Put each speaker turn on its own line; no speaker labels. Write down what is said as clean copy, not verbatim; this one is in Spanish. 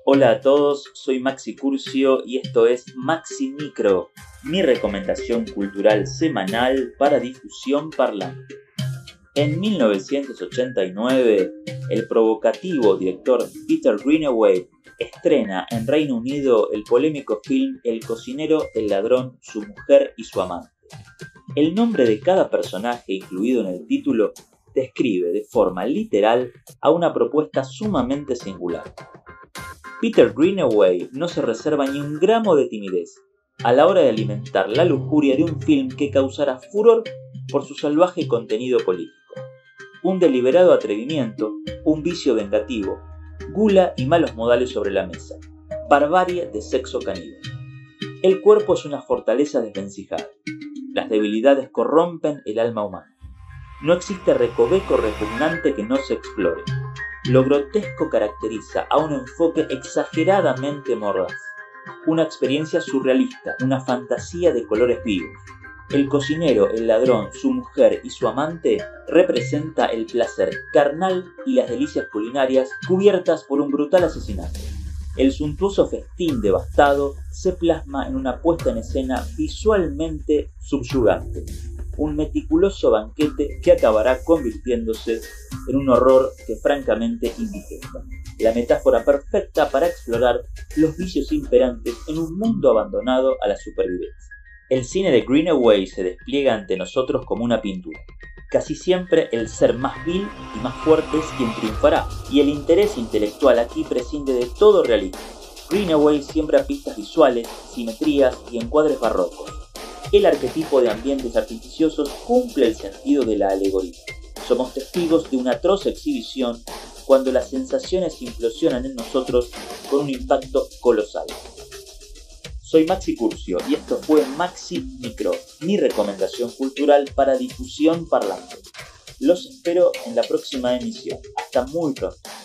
Hola a todos, soy Maxi Curcio y esto es Maxi Micro, mi recomendación cultural semanal para difusión parlante. En 1989, el provocativo director Peter Greenaway estrena en Reino Unido el polémico film El cocinero, el ladrón, su mujer y su amante. El nombre de cada personaje incluido en el título describe de forma literal a una propuesta sumamente singular. Peter Greenaway no se reserva ni un gramo de timidez a la hora de alimentar la lujuria de un film que causará furor por su salvaje contenido político. Un deliberado atrevimiento, un vicio vengativo, gula y malos modales sobre la mesa, barbarie de sexo caníbal. El cuerpo es una fortaleza desvencijada. Las debilidades corrompen el alma humana. No existe recoveco repugnante que no se explore. Lo grotesco caracteriza a un enfoque exageradamente mordaz, una experiencia surrealista, una fantasía de colores vivos. El cocinero, el ladrón, su mujer y su amante representa el placer carnal y las delicias culinarias cubiertas por un brutal asesinato. El suntuoso festín devastado se plasma en una puesta en escena visualmente subyugante. Un meticuloso banquete que acabará convirtiéndose en un horror que francamente indigesta. La metáfora perfecta para explorar los vicios imperantes en un mundo abandonado a la supervivencia. El cine de Greenaway se despliega ante nosotros como una pintura. Casi siempre el ser más vil y más fuerte es quien triunfará, y el interés intelectual aquí prescinde de todo realismo. Greenaway siembra pistas visuales, simetrías y encuadres barrocos. El arquetipo de ambientes artificiosos cumple el sentido de la alegoría. Somos testigos de una atroz exhibición cuando las sensaciones implosionan en nosotros con un impacto colosal. Soy Maxi Curcio y esto fue Maxi Micro, mi recomendación cultural para difusión parlante. Los espero en la próxima emisión. Hasta muy pronto.